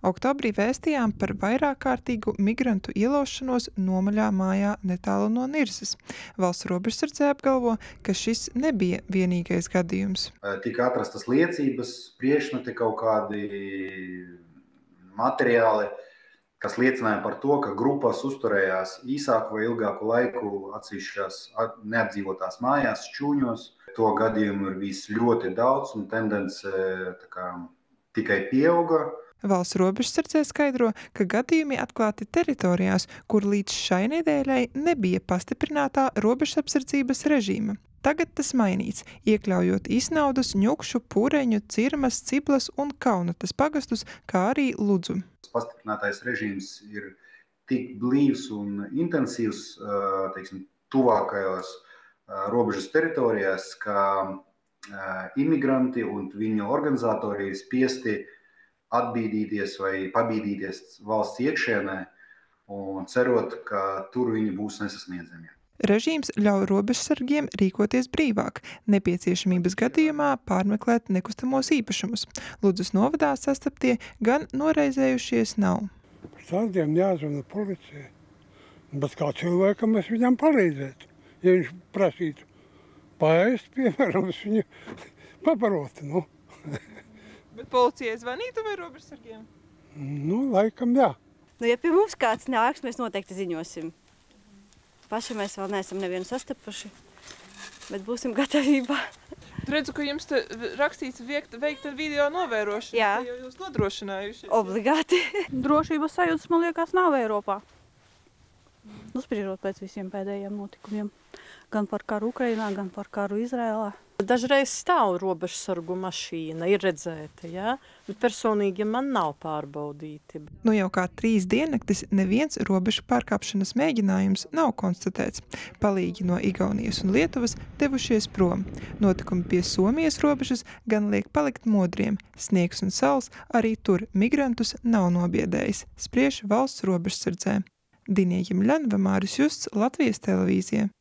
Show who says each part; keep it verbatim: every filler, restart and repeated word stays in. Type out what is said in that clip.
Speaker 1: Oktobrī vēstījām par vairāk kārtīgu migrantu ielaušanos nomaļā mājā netālu no Nirzas. Valsts robežsardze apgalvo, ka šis nebija vienīgais gadījums.
Speaker 2: Tika atrastas liecības, priekšmeti, kaut kādi materiāli, kas liecināja par to, ka grupas uzturējās īsāku vai ilgāku laiku atsevišķās neapdzīvotās mājās, šķūņos. To gadījumu ir bijis ļoti daudz un tendence tā kā tikai pieauga.
Speaker 1: Valsts robežsardzē skaidro, ka gadījumi atklāti teritorijās, kur līdz šai nedēļai nebija pastiprinātā robežapsardzības režīma. Tagad tas mainīts, iekļaujot Isnaudus, Ņukšu, Pureņu, Cirmas, Ciblas un Kaunatas pagastus, kā arī Ludzu.
Speaker 2: Pastiprinātais režīms ir tik blīvs un intensīvs, teiksim, tuvākajos robežas teritorijās, ka imigranti un viņu organizatori ir spiesti atbīdīties vai pabīdīties valsts iekšienē un cerot, ka tur viņi būs nesasniedzami.
Speaker 1: Režīms ļauj robežsargiem rīkoties brīvāk, nepieciešamības gadījumā pārmeklēt nekustamos īpašumus. Ludzas novadā sastaptie gan noraizējušies nav.
Speaker 3: Tādiem jāzvana policijai, bet kā cilvēkam es viņam palīdzētu, ja viņš prasītu paēst, piemēram, es viņu pabarotu, nu.
Speaker 1: Bet policijai zvanītu vai robežsargiem?
Speaker 3: Nu, laikam jā.
Speaker 4: Nu, ja pie mums kāds nāks, mēs noteikti ziņosim. Paši mēs vēl neesam nevienu sastapuši, bet būsim gatavībā.
Speaker 1: Redzu, ka jums te rakstīts veikt, veikt video novērošanu,
Speaker 4: jā.
Speaker 1: Jau jūs nodrošinājušies.
Speaker 4: Obligāti.
Speaker 5: Drošības sajūtas, man liekas, nav Eiropā. Uzspriežot pēc visiem pēdējiem notikumiem. Gan par karu Ukrainā, gan par karu Izrēlā.
Speaker 6: Dažreiz stāv robežsargu mašīna, ir redzēta, jā? Bet personīgi man nav pārbaudīti.
Speaker 1: Nu jau kā trīs diennaktis neviens robežu pārkāpšanas mēģinājums nav konstatēts. Palīgi no Igaunijas un Lietuvas devušies prom. Notikumi pie Somijas robežas gan liek palikt modriem. Sniegs un sals arī tur migrantus nav nobiedējis, spriež valsts robežsardzē. Dinija Jimļanova, Māris Justs, Latvijas televīzija.